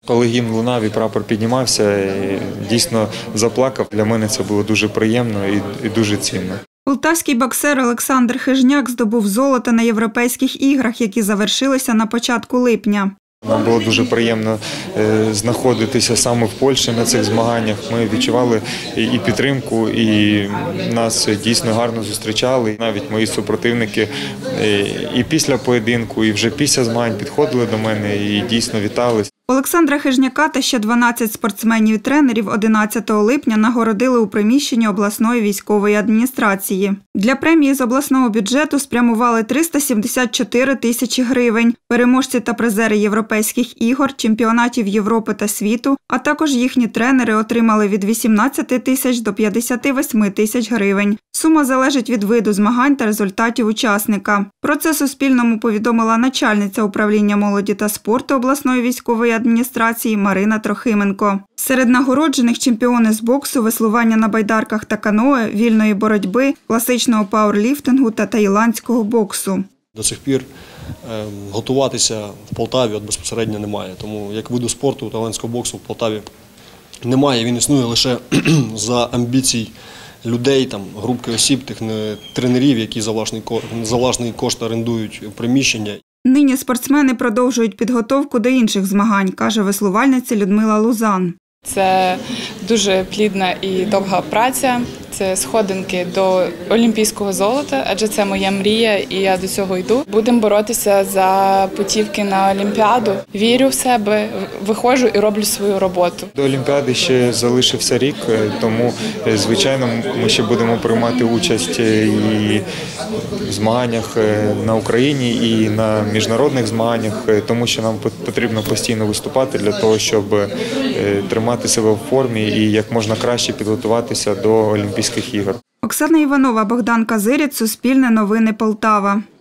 Коли гімн лунав і прапор піднімався, дійсно заплакав. Для мене це було дуже приємно і дуже цінно. Полтавський боксер Олександр Хижняк здобув золото на Європейських іграх, які завершилися на початку липня. Нам було дуже приємно знаходитися саме в Польщі на цих змаганнях. Ми відчували і підтримку, і нас дійсно гарно зустрічали. Навіть мої супротивники і після поєдинку, і вже після змагань підходили до мене і дійсно вітали. Олександра Хижняка та ще 12 спортсменів і тренерів 11 липня нагородили у приміщенні обласної військової адміністрації. Для премії з обласного бюджету спрямували 374 тисячі гривень. Переможці та призери європейських ігор, чемпіонатів Європи та світу, а також їхні тренери отримали від 18 тисяч до 58 тисяч гривень. Сума залежить від виду змагань та результатів учасника. Про це Суспільному повідомила начальниця управління молоді та спорту обласної військової адміністрації Марина Трохименко. Серед нагороджених чемпіони з боксу, веслування на байдарках та каное, вільної боротьби, класичного пауерліфтингу та таїландського боксу. До сих пір готуватися в Полтаві безпосередньо немає. Тому як виду спорту таїландського боксу в Полтаві немає. Він існує лише за амбіцій людей, групки осіб, тих тренерів, які за власний кошт орендують приміщення. Нині спортсмени продовжують підготовку до інших змагань, каже веслувальниця Людмила Лузан. Це дуже плідна і довга праця, це сходинки до олімпійського золота, адже це моя мрія і я до цього йду. Будемо боротися за путівки на Олімпіаду. Вірю в себе, виходжу і роблю свою роботу. До Олімпіади ще залишився рік, тому, звичайно, ми ще будемо приймати участь і в змаганнях на Україні, і на міжнародних змаганнях, тому що нам потрібно постійно виступати для того, щоб тримати себе в формі і як можна краще підготуватися до Олімпійських ігор. Оксана Іванова, Богдан Казирєць, Суспільне новини, Полтава.